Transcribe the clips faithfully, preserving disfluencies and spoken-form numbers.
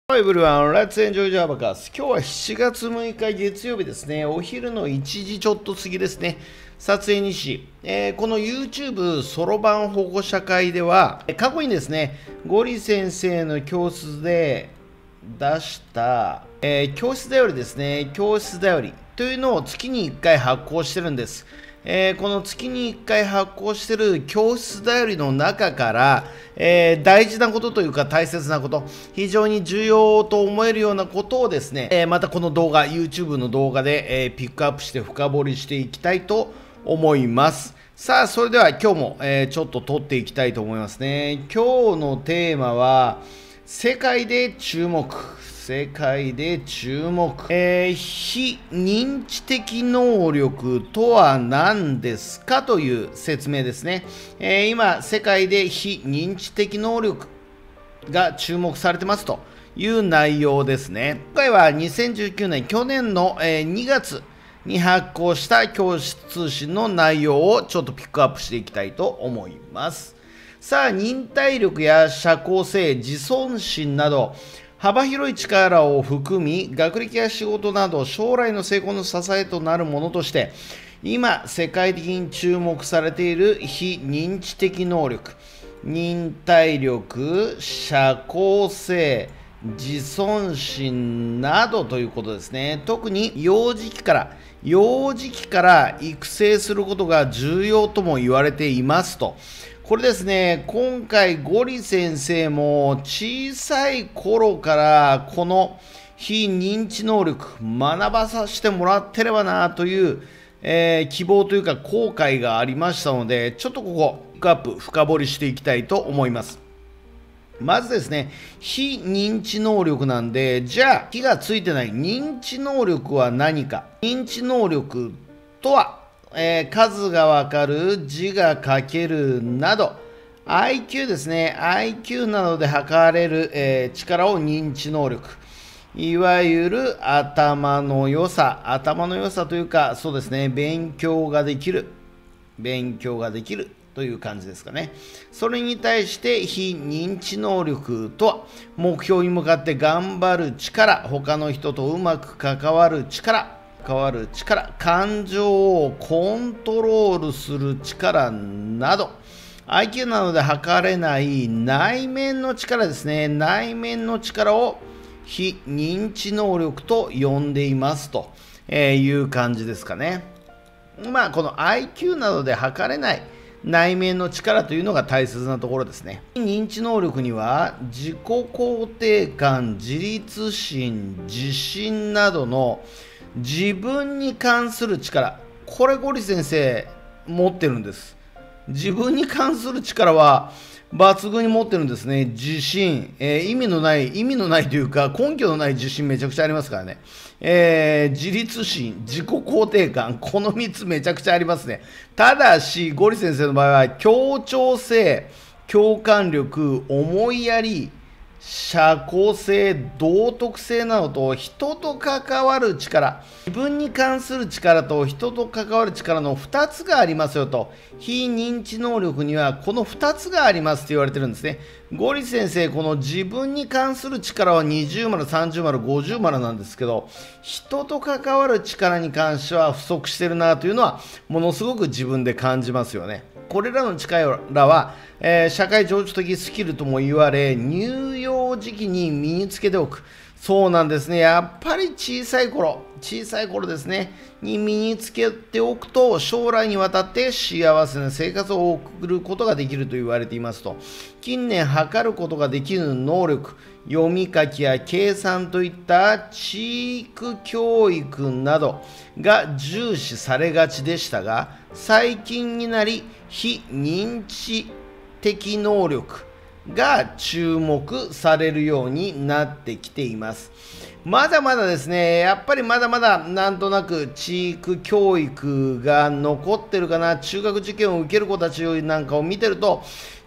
Hello everyone, let's enjoy Jabacast。今日はしちがつむいか月曜日ですね。お昼のいちじちょっと過ぎですね。撮影日誌、えー、この YouTube そろばん保護者会では、過去にですね、ゴリ先生の教室で出した、えー、教室だよりですね、教室だよりというのを月にいっかい発行してるんです。えー、この月にいっかい発行している教室だよりの中から、えー、大事なことというか大切なこと、非常に重要と思えるようなことをですね、えー、またこの動画、YouTube の動画で、えー、ピックアップして深掘りしていきたいと思います。さあ、それでは今日も、えー、ちょっと撮っていきたいと思いますね。今日のテーマは、世界で注目。世界で注目、えー、非認知的能力とは何ですかという説明ですね。えー、今、世界で非認知的能力が注目されてますという内容ですね。今回はにせんじゅうきゅうねん、去年のにがつに発行した教室通信の内容をちょっとピックアップしていきたいと思います。さあ、忍耐力や社交性、自尊心など、幅広い力を含み、学歴や仕事など将来の成功の支えとなるものとして、今世界的に注目されている非認知的能力、忍耐力、社交性、自尊心などということですね。特に幼児期から、幼児期から育成することが重要とも言われていますと。これですね、今回ゴリ先生も小さい頃からこの非認知能力学ばさせてもらってればなという、えー、希望というか後悔がありましたので、ちょっとここピックアップ深掘りしていきたいと思います。まずですね、非認知能力なんで、じゃあ火がついてない認知能力は何か。認知能力とはえー、数がわかる、字が書けるなど アイキュー ですね。 アイキュー などで測れる、えー、力を認知能力、いわゆる頭の良さ、頭の良さというかそうですね、勉強ができる勉強ができるという感じですかね。それに対して非認知能力とは、目標に向かって頑張る力、他の人とうまく関わる力変わる力、感情をコントロールする力など アイキュー などで測れない内面の力ですね。内面の力を非認知能力と呼んでいますという感じですかね。まあこの アイキュー などで測れない内面の力というのが大切なところですね。認知能力には自己肯定感、自立心、自信などの自分に関する力、これゴリ先生持ってるんです。自分に関する力は抜群に持ってるんですね。自信、えー、意味のない意味のないというか根拠のない自信めちゃくちゃありますからね。えー、自立心、自己肯定感、このみっつめちゃくちゃありますね。ただしゴリ先生の場合は協調性、共感力、思いやり、社交性、道徳性などと人と関わる力、自分に関する力と人と関わる力のふたつがありますよと。非認知能力にはこのふたつがありますと言われてるんですね。ゴリ先生、この自分に関する力はにじゅうまる、さんじゅうまる、ごじゅうまるなんですけど、人と関わる力に関しては不足してるなというのはものすごく自分で感じますよね。これらの力は、えー、社会情緒的スキルとも言われ、乳幼児期に身につけておく。そうなんですね。やっぱり小さい頃、小さい頃ですね、に身につけておくと、将来にわたって幸せな生活を送ることができると言われていますと。近年測ることができる能力、読み書きや計算といった知育教育などが重視されがちでしたが、最近になり非認知的能力が注目されるようになってきています。まだまだですね、やっぱりまだまだなんとなく知育教育が残ってるかな。中学受験を受ける子たちなんかを見てると、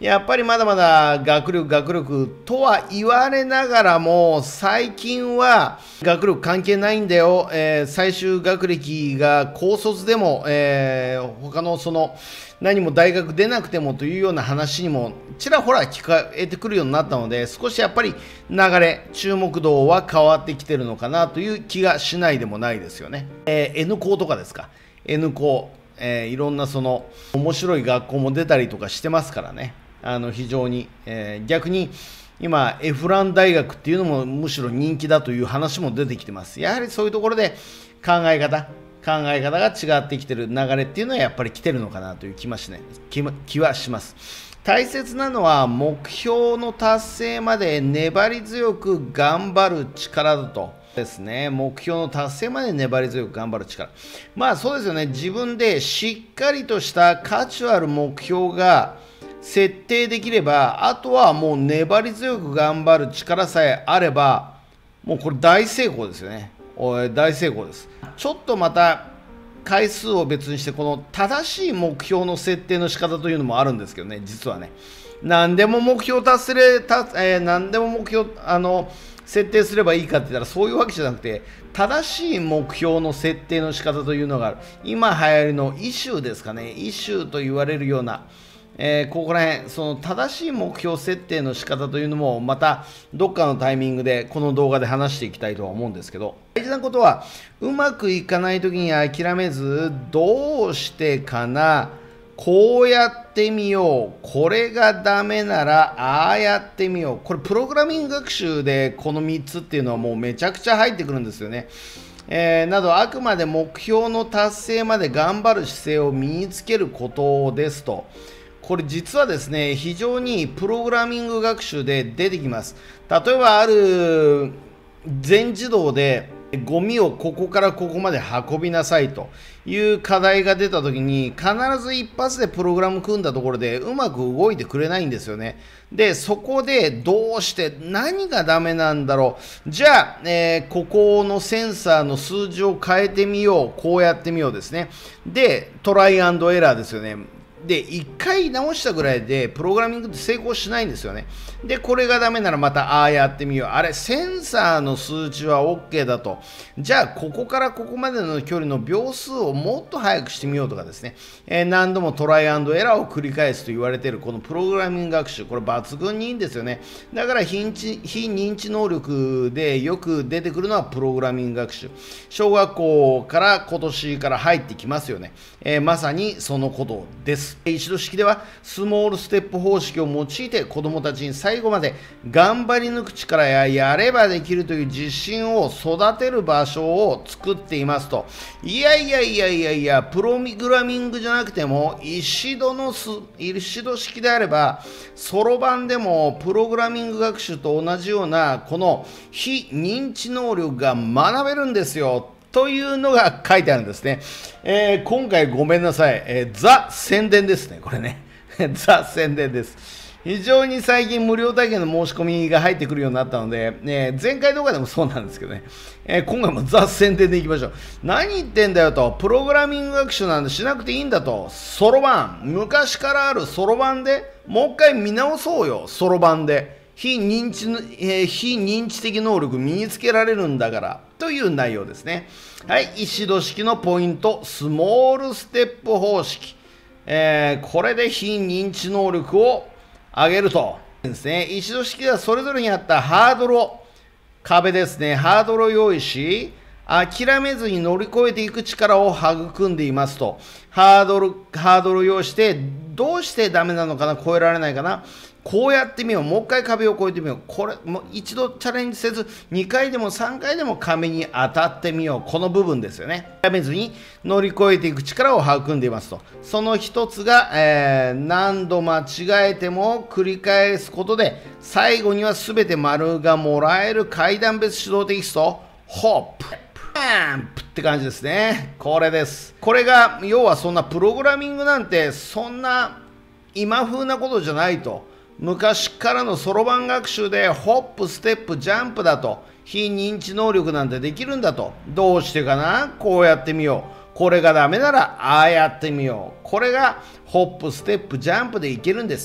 やっぱりまだまだ学力学力とは言われながらも、最近は学力関係ないんだよ、えー、最終学歴が高卒でも、えー、他のその何も大学出なくてもというような話にもちらほら聞かれてくるようになったので、少しやっぱり流れ注目度は変わってきてるのかなという気がしないでもないですよね。えー、N 校とかですか、 N 校、えー、いろんなその面白い学校も出たりとかしてますからね。あの非常に、えー、逆に今エフラン大学っていうのもむしろ人気だという話も出てきてます。やはりそういうところで考え方考え方が違ってきてる流れっていうのはやっぱり来てるのかなという気はしない、気気はします。大切なのは目標の達成まで粘り強く頑張る力だとですね。目標の達成まで粘り強く頑張る力、まあそうですよね。自分でしっかりとした価値ある目標が設定できれば、あとはもう粘り強く頑張る力さえあれば、もうこれ大成功ですよね。大成功です。ちょっとまた回数を別にして、この正しい目標の設定の仕方というのもあるんですけどね、実はね。何でも目標達成れた、えー、何でも目標あの設定すればいいかって言ったらそういうわけじゃなくて、正しい目標の設定の仕方というのがある。今流行りのイシューですかね、イシューと言われるような、えー、ここら辺、その正しい目標設定の仕方というのもまたどっかのタイミングでこの動画で話していきたいとは思うんですけど、大事なことはうまくいかない時に諦めず、どうしてかな、こうやってみよう、これがダメならああやってみよう。これプログラミング学習でこのみっつっていうのはもうめちゃくちゃ入ってくるんですよね。えー、などあくまで目標の達成まで頑張る姿勢を身につけることですと。これ実はですね、非常にプログラミング学習で出てきます。例えばある全自動でゴミをここからここまで運びなさいという課題が出たときに、必ず一発でプログラム組んだところでうまく動いてくれないんですよね。で、そこでどうして何がダメなんだろう。じゃあ、えー、ここのセンサーの数字を変えてみよう。こうやってみようですね。で、トライアンドエラーですよね。で、いっかい直したぐらいでプログラミングって成功しないんですよね。で、これがダメならまたああやってみよう。あれ、センサーの数値は OK だと。じゃあ、ここからここまでの距離の秒数をもっと速くしてみようとかですね。えー、何度もトライアンドエラーを繰り返すと言われているこのプログラミング学習、これ抜群にいいんですよね。だから非認知能力でよく出てくるのはプログラミング学習。小学校から今年から入ってきますよね。えー、まさにそのことです。一度式ではスモールステップ方式を用いて子どもたちに最後まで頑張り抜く力ややればできるという自信を育てる場所を作っていますと。いやいやいやいやいや、プログラミングじゃなくても石戸のす石戸式であればそろばんでもプログラミング学習と同じようなこの非認知能力が学べるんですよというのが書いてあるんですね。えー、今回ごめんなさい、えー、ザ宣伝ですね、これね。ザ宣伝です。非常に最近無料体験の申し込みが入ってくるようになったので、ね、前回動画でもそうなんですけどね、えー、今回もザ宣伝でいきましょう。何言ってんだよと、プログラミング学習なんてしなくていいんだと、そろばん、昔からあるそろばんでもう一回見直そうよ、そろばんで。非認知、えー、非認知的能力身につけられるんだからという内容ですね。はい、石戸式のポイント、スモールステップ方式。えー、これで非認知能力を上げるとですね。石戸式ではそれぞれにあったハードルを、壁ですね、ハードルを用意し、諦めずに乗り越えていく力を育んでいますと。ハードル、ハードルを用意して、どうしてダメなのかな、越えられないかな。こうやってみよう。もう一回壁を越えてみよう。これ、もう一度チャレンジせず、にかいでもさんかいでも壁に当たってみよう。この部分ですよね。やめずに乗り越えていく力を育んでいますと。その一つが、えー、何度間違えても繰り返すことで、最後には全て丸がもらえる階段別指導テキスト、ホップ。パンプって感じですね。これです。これが、要はそんなプログラミングなんて、そんな今風なことじゃないと。昔からのそろばん学習でホップ、ステップ、ジャンプだと。非認知能力なんてできるんだと。どうしてかな、こうやってみよう。これがダメならああやってみよう。これがホップ、ステップ、ジャンプでいけるんです。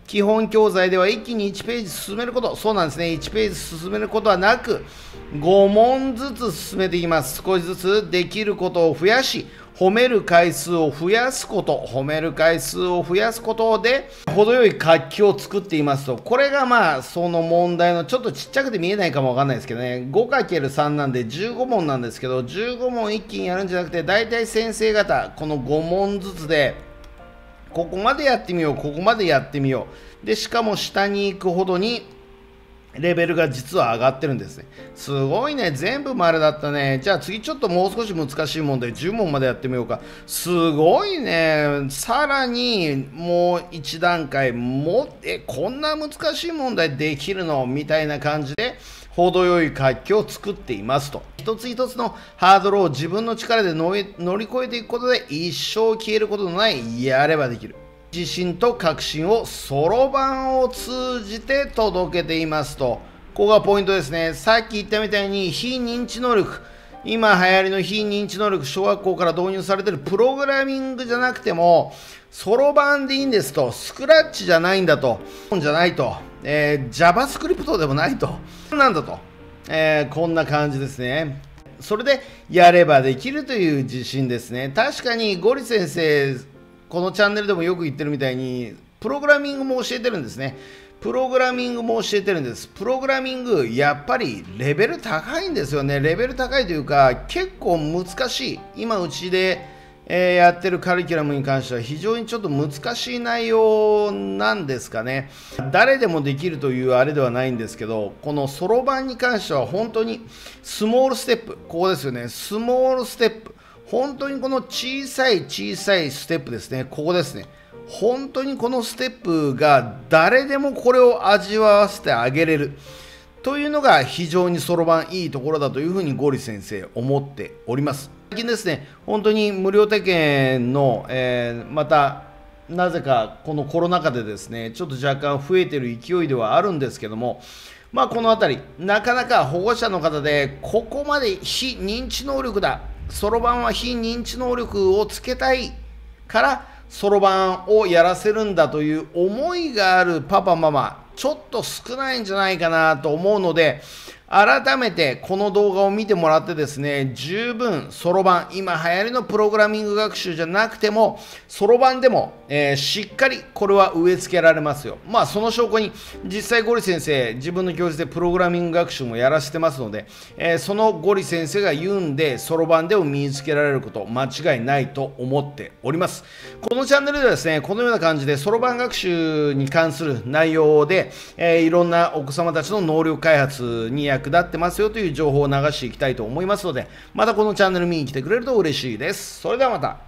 基本教材では一気にいちページ進めること、そうなんですね、いちページ進めることはなく、ご問ずつ進めていきます。少しずつできることを増やし、褒める回数を増やすこと、褒める回数を増やすことで、程よい活気を作っていますと、これがまあ、その問題のちょっとちっちゃくて見えないかもわかんないですけどね、ごかけるさん なんでじゅうご問なんですけど、じゅうご問一気にやるんじゃなくて、だいたい先生方、このご問ずつで、ここまでやってみよう、ここまでやってみよう。で、しかも下に行くほどに、レベルが実は上がってるんですね。すごいね。全部丸だったね。じゃあ次ちょっともう少し難しい問題、じゅう問までやってみようか。すごいね。さらにもう一段階、もえ、こんな難しい問題できるのみたいな感じで、程よい活気を作っていますと。一つ一つのハードルを自分の力で乗り越えていくことで、一生消えることのないやればできる。自信と確信をそろばんを通じて届けていますと。ここがポイントですね。さっき言ったみたいに非認知能力、今流行りの非認知能力、小学校から導入されているプログラミングじゃなくてもそろばんでいいんですと。スクラッチじゃないんだと、じゃないと、えー、JavaScript でもないと、なんだと、えー、こんな感じですね。それでやればできるという自信ですね。確かにゴリ先生、このチャンネルでもよく言ってるみたいに、プログラミングも教えてるんですね。プログラミングも教えてるんです。プログラミング、やっぱりレベル高いんですよね。レベル高いというか、結構難しい。今、うちで、えー、やってるカリキュラムに関しては、非常にちょっと難しい内容なんですかね。誰でもできるというあれではないんですけど、このそろばんに関しては、本当にスモールステップ、ここですよね。スモールステップ。本当にこの小さい小さいステップですね。ここですね。本当にこのステップが誰でもこれを味わわせてあげれるというのが非常にそろばんいいところだというふうにゴリ先生思っております。最近ですね、本当に無料体験の、えー、またなぜかこのコロナ禍でですね、ちょっと若干増えている勢いではあるんですけども、まあこのあたりなかなか保護者の方でここまで非認知能力だ、そろばんは非認知能力をつけたいからそろばんをやらせるんだという思いがあるパパママ、ちょっと少ないんじゃないかなと思うので、改めてこの動画を見てもらってですね、十分そろばん、今流行りのプログラミング学習じゃなくてもそろばんでも、えー、しっかりこれは植え付けられますよ。まあその証拠に実際ゴリ先生自分の教室でプログラミング学習もやらせてますので、えー、そのゴリ先生が言うんでそろばんでも身につけられること間違いないと思っております。このチャンネルではですね、このような感じでそろばん学習に関する内容で、えー、いろんなお子様たちの能力開発に役立ってますよという情報を流していきたいと思いますので、またこのチャンネル見に来てくれると嬉しいです。それではまた。